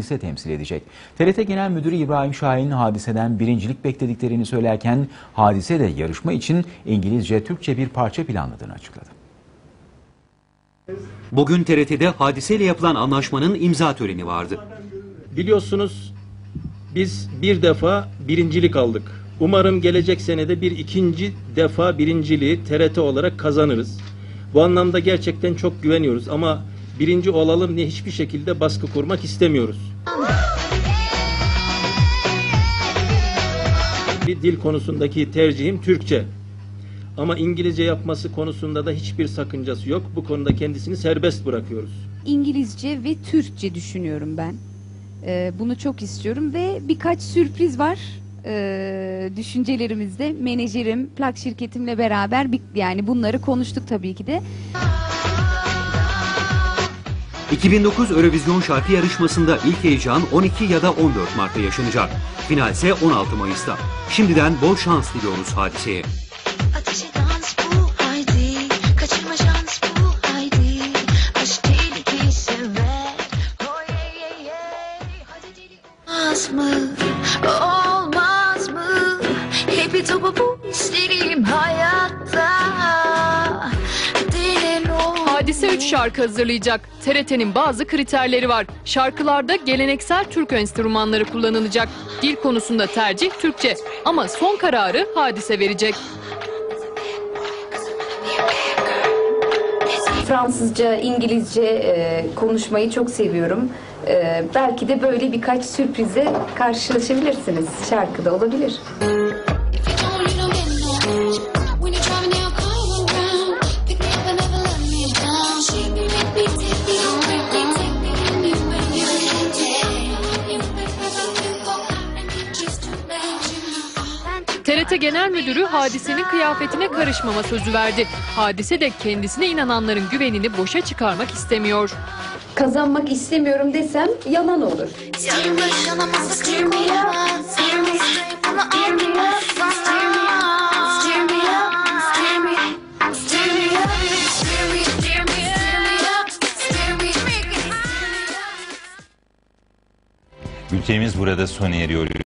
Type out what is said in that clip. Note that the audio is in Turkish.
Hadise temsil edecek. TRT Genel Müdürü İbrahim Şahin hadiseden birincilik beklediklerini söylerken Hadise de yarışma için İngilizce, Türkçe bir parça planladığını açıkladı. Bugün TRT'de Hadise ile yapılan anlaşmanın imza töreni vardı. Biliyorsunuz biz bir defa birincilik aldık. Umarım gelecek senede bir ikinci defa birinciliği TRT olarak kazanırız. Bu anlamda gerçekten çok güveniyoruz ama birinci olalım diye hiçbir şekilde baskı kurmak istemiyoruz. Bir dil konusundaki tercihim Türkçe. Ama İngilizce yapması konusunda da hiçbir sakıncası yok. Bu konuda kendisini serbest bırakıyoruz. İngilizce ve Türkçe düşünüyorum ben. Bunu çok istiyorum ve birkaç sürpriz var düşüncelerimizde. Menajerim, plak şirketimle beraber yani bunları konuştuk tabii ki de. 2009 Eurovision şarkı yarışmasında ilk heyecan 12 ya da 14 Mart'ta yaşanacak. Final ise 16 Mayıs'ta. Şimdiden bol şans diliyoruz Hadise'ye. Olmaz mı? Hepi topu bu isterim hayatta. Hadise 3 şarkı hazırlayacak. TRT'nin bazı kriterleri var. Şarkılarda geleneksel Türk enstrümanları kullanılacak. Dil konusunda tercih Türkçe. Ama son kararı Hadise verecek. Fransızca, İngilizce konuşmayı çok seviyorum. Belki de böyle birkaç sürprize karşılaşabilirsiniz. Şarkıda olabilir. TRT Genel Müdürü Hadise'nin kıyafetine karışmama sözü verdi. Hadise de kendisine inananların güvenini boşa çıkarmak istemiyor. Kazanmak istemiyorum desem yalan olur. Ülkemiz burada sona eriyor.